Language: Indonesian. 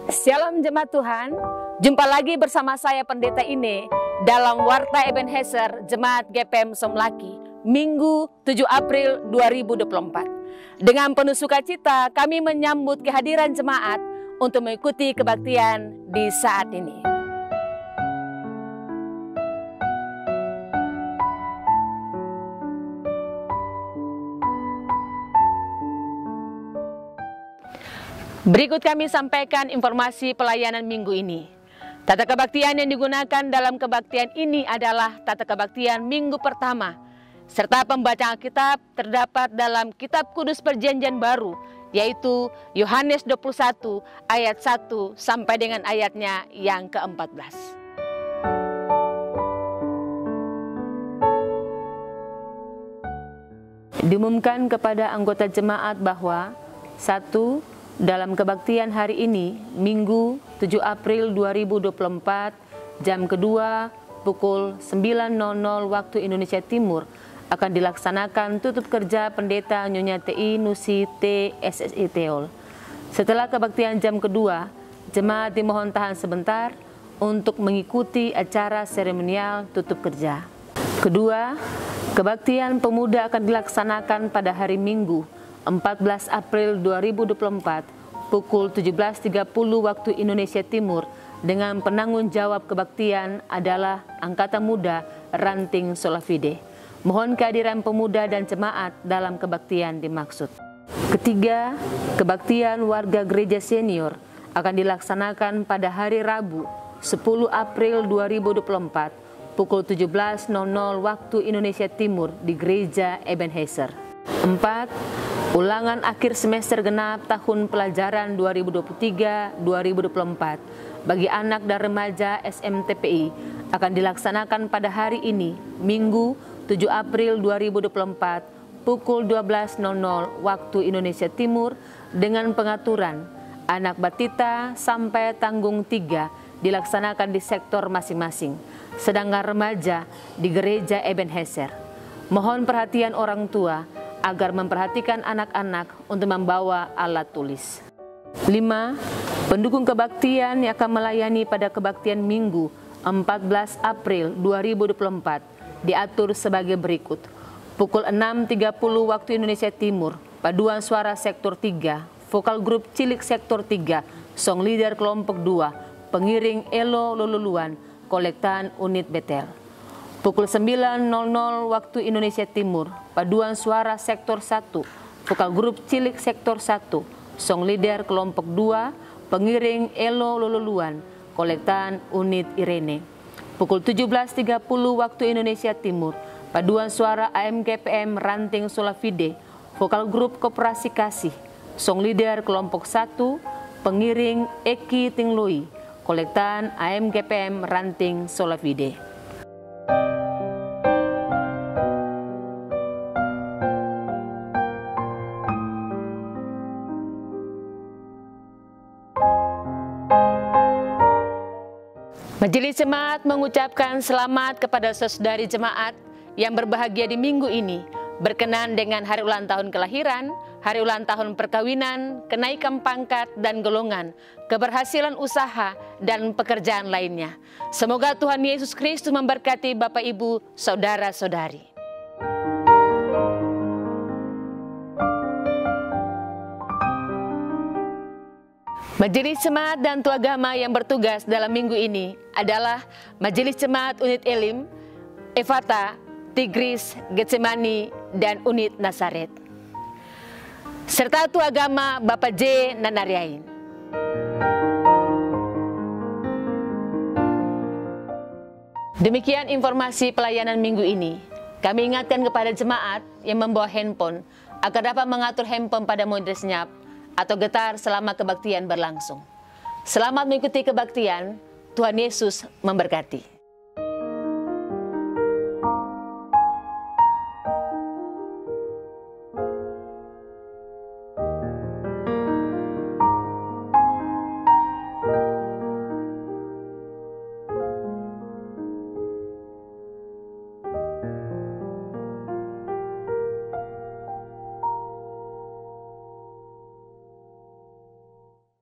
Shalom jemaat Tuhan, jumpa lagi bersama saya Pendeta Ine dalam Warta Ebenezer Jemaat GPM Somlaki, Minggu 7 April 2024. Dengan penuh sukacita kami menyambut kehadiran jemaat untuk mengikuti kebaktian di saat ini. Berikut kami sampaikan informasi pelayanan minggu ini. Tata kebaktian yang digunakan dalam kebaktian ini adalah tata kebaktian minggu pertama, serta pembacaan Alkitab terdapat dalam Kitab Kudus Perjanjian Baru, yaitu Yohanes 21 ayat 1 sampai dengan ayatnya yang ke-14. Diumumkan kepada anggota jemaat bahwa 1. Dalam kebaktian hari ini, Minggu 7 April 2024, jam kedua pukul 9.00 waktu Indonesia Timur, akan dilaksanakan tutup kerja Pendeta Nyonya TI Nusi T SSI Teol. Setelah kebaktian jam kedua, jemaat dimohon tahan sebentar untuk mengikuti acara seremonial tutup kerja. Kedua, kebaktian pemuda akan dilaksanakan pada hari Minggu 14 April 2024 pukul 17.30 waktu Indonesia Timur dengan penanggung jawab kebaktian adalah Angkatan Muda Ranting Solafide. Mohon kehadiran pemuda dan jemaat dalam kebaktian dimaksud. Ketiga, kebaktian warga gereja senior akan dilaksanakan pada hari Rabu 10 April 2024 pukul 17.00 waktu Indonesia Timur di gereja Ebenezer. 4. Ulangan akhir semester genap tahun pelajaran 2023-2024 bagi anak dan remaja SMTPI akan dilaksanakan pada hari ini, Minggu 7 April 2024 pukul 12.00 waktu Indonesia Timur dengan pengaturan anak batita sampai tanggung 3 dilaksanakan di sektor masing-masing, sedangkan remaja di gereja Ebenezer. Mohon perhatian orang tua agar memperhatikan anak-anak untuk membawa alat tulis. 5. Pendukung kebaktian yang akan melayani pada kebaktian Minggu 14 April 2024 diatur sebagai berikut. Pukul 6.30 waktu Indonesia Timur, paduan suara sektor 3, vokal grup cilik sektor 3, song leader kelompok 2, pengiring Elo Lululuan, kolektan unit Betel. Pukul 9.00 waktu Indonesia Timur, paduan suara sektor 1, vokal grup cilik sektor 1, song leader kelompok 2, pengiring Elo Lululuan, kolektan unit Irene. Pukul 17.30 waktu Indonesia Timur, paduan suara AMGPM Ranting Solafide, vokal grup Koperasi Kasih, song leader kelompok 1, pengiring Eki Tingloi, kolektan AMGPM Ranting Solafide. Majelis Jemaat mengucapkan selamat kepada saudari jemaat yang berbahagia di minggu ini, berkenan dengan hari ulang tahun kelahiran, hari ulang tahun perkawinan, kenaikan pangkat dan golongan, keberhasilan usaha, dan pekerjaan lainnya. Semoga Tuhan Yesus Kristus memberkati Bapak Ibu, saudara-saudari. Majelis Jemaat dan Tuagama yang bertugas dalam minggu ini adalah Majelis Jemaat Unit Elim, Efata, Tigris, Getsemani, dan Unit Nazaret. Serta Tuagama Bapak J. Nanariain. Demikian informasi pelayanan minggu ini. Kami ingatkan kepada jemaat yang membawa handphone agar dapat mengatur handphone pada mode senyap atau getar selama kebaktian berlangsung. Selamat mengikuti kebaktian, Tuhan Yesus memberkati.